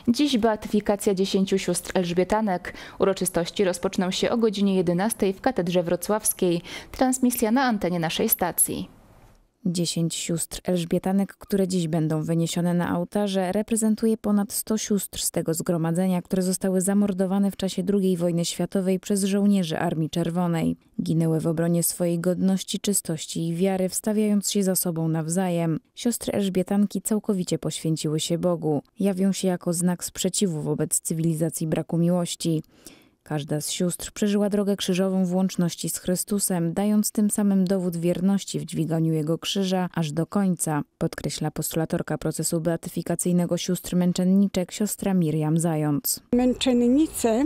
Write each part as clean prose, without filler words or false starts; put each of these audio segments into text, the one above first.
Dziś beatyfikacja 10 sióstr elżbietanek. Uroczystości rozpoczną się o godzinie 11 w Katedrze Wrocławskiej. Transmisja na antenie naszej stacji. 10 sióstr elżbietanek, które dziś będą wyniesione na ołtarze, reprezentuje ponad 100 sióstr z tego zgromadzenia, które zostały zamordowane w czasie II wojny światowej przez żołnierzy Armii Czerwonej. Ginęły w obronie swojej godności, czystości i wiary, wstawiając się za sobą nawzajem. Siostry elżbietanki całkowicie poświęciły się Bogu. Jawią się jako znak sprzeciwu wobec cywilizacji braku miłości. Każda z sióstr przeżyła drogę krzyżową w łączności z Chrystusem, dając tym samym dowód wierności w dźwiganiu Jego krzyża aż do końca, podkreśla postulatorka procesu beatyfikacyjnego sióstr męczenniczek, siostra Miriam Zając. Męczennice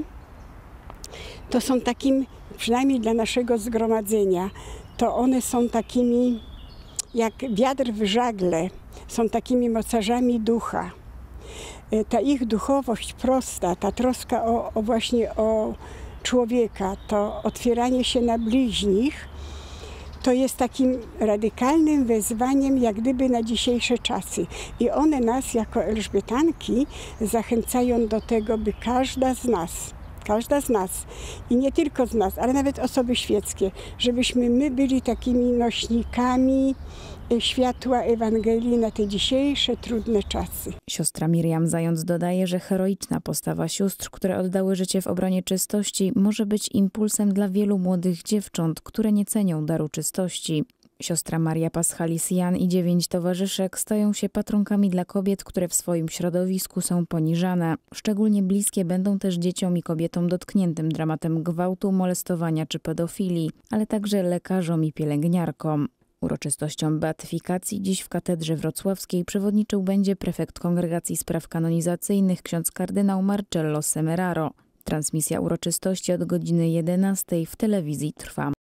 to są takim, przynajmniej dla naszego zgromadzenia, to one są takimi jak wiatr w żagle, są takimi mocarzami ducha. Ta ich duchowość prosta, ta troska właśnie o człowieka, to otwieranie się na bliźnich, to jest takim radykalnym wezwaniem jak gdyby na dzisiejsze czasy. I one nas jako elżbietanki zachęcają do tego, by każda z nas i nie tylko z nas, ale nawet osoby świeckie, żebyśmy my byli takimi nośnikami światła Ewangelii na te dzisiejsze trudne czasy. Siostra Miriam Zając dodaje, że heroiczna postawa sióstr, które oddały życie w obronie czystości, może być impulsem dla wielu młodych dziewcząt, które nie cenią daru czystości. Siostra Maria Paschalis-Jan i 9 towarzyszek stają się patronkami dla kobiet, które w swoim środowisku są poniżane. Szczególnie bliskie będą też dzieciom i kobietom dotkniętym dramatem gwałtu, molestowania czy pedofilii, ale także lekarzom i pielęgniarkom. Uroczystościom beatyfikacji dziś w Katedrze Wrocławskiej przewodniczył będzie prefekt Kongregacji Spraw Kanonizacyjnych ksiądz kardynał Marcello Semeraro. Transmisja uroczystości od godziny 11 w telewizji trwa.